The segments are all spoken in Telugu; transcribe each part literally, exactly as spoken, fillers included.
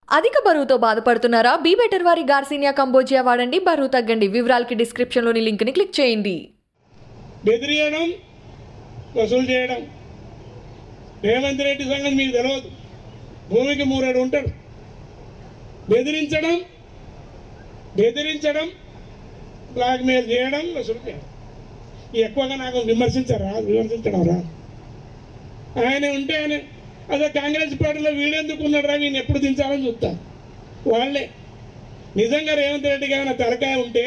అధిక బరువుతో బాధపడుతున్నారా? బీ బెటర్ వారి గార్సినియా కంబోజియా వాడండి, బరువు తగ్గండి. వివరాలకి డిస్క్రిప్షన్లోని లింక్ని క్లిక్ చేయండి. బెదిరియడం, వసూలు చేయడం. రేవంత్ రెడ్డి సంగతి మీకు తెలియదు. భూమికి మూరేడు ఉంటాడు. బెదిరించడం బెదిరించడం బ్లాక్మెయిల్ చేయడం, వసూలు చేయడం. ఎక్కువగా నాకు విమర్శించరా విమర్శించడం రా. ఆయన ఉంటే ఆయన అదే కాంగ్రెస్ పార్టీలో వీడెందుకు ఉన్నాడు రా, వీడిని ఎప్పుడు దించాలని చూస్తాను. వాళ్ళే నిజంగా రేవంత్ రెడ్డికి ఏమైనా తలకాయ ఉంటే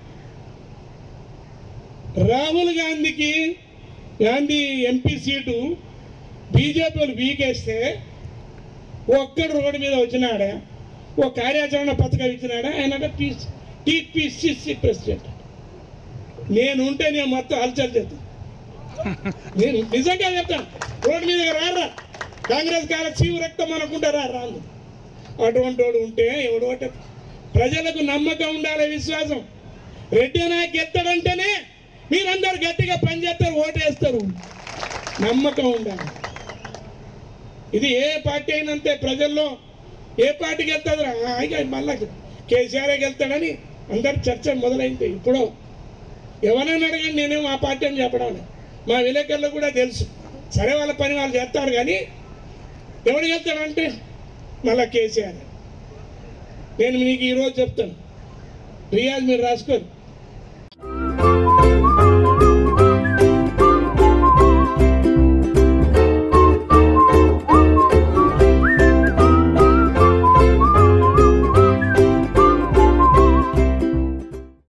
రాహుల్ గాంధీకి గాంధీ ఎంపీ సీటు బీజేపీ వాళ్ళు వీకేస్తే ఒక్కడు రోడ్డు మీద వచ్చినాడా, ఓ కార్యాచరణ పథకం ఇచ్చినాడా? ఆయన పీస్ టీపీసీసీ ప్రెసిడెంట్. నేను ఉంటే నేను మొత్తం హల్చల్ చేస్తాను. నేను నిజంగా చెప్తాను. రోడ్డు మీద రారా, కాంగ్రెస్ కాల చీవు రక్తం అనుకుంటారా రాను. అటువంటి వాడు ఉంటే ఎవడు ఒకటి ప్రజలకు నమ్మకం ఉండాలి, విశ్వాసం. రెడ్డి నాయక్ గెత్తాడంటేనే మీరందరూ గట్టిగా పనిచేస్తారు, ఓటేస్తారు. నమ్మకం ఉండాలి. ఇది ఏ పార్టీ అయినంతే ప్రజల్లో ఏ పార్టీకి వెళ్తుందిరా, మళ్ళా కేసీఆర్ వెళ్తాడని అందరు చర్చ మొదలైంది. ఇప్పుడు ఎవరైనా అడగండి, నేనేమో ఆ పార్టీ అని చెప్పడం మా విలేకరులకు కూడా తెలుసు. సరే వాళ్ళ పని వాళ్ళు చేస్తారు, కానీ ఎవరికి వెళ్తాడంటే మళ్ళా కేసీఆర్. నేను మీకు ఈరోజు చెప్తాను, రియాజ్ మీరు రాసుకోరు.